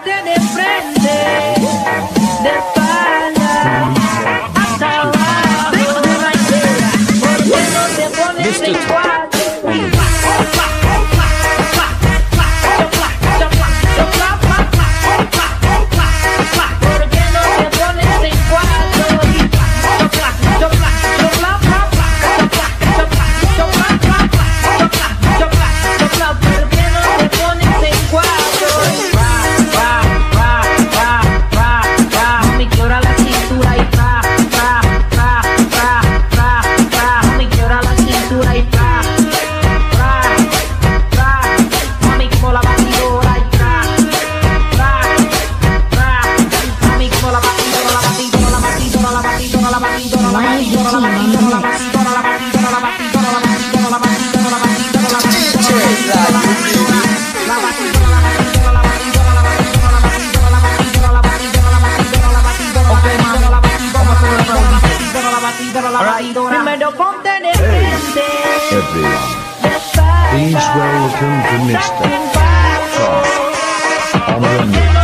ponte de frente, de espalda hasta abajo. Tengo una idea, ¿por qué no te pones en cuatro? Primero ponte de frente. Everyone, please welcome to Mr. Frost on the mix.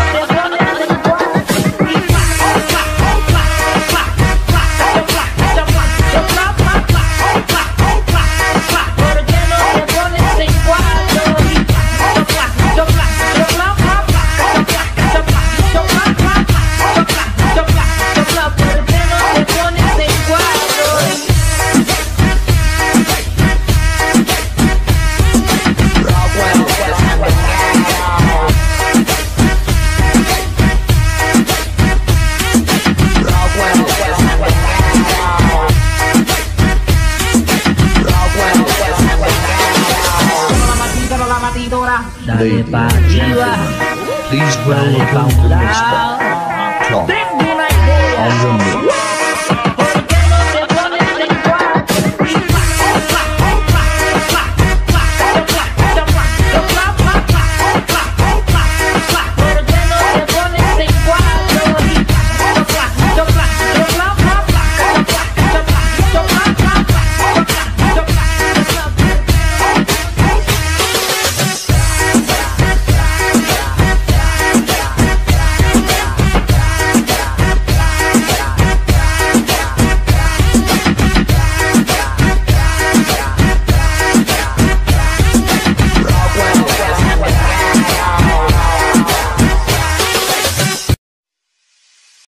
Dale pa' arriba, please welcome to Mr. Tom on the mix.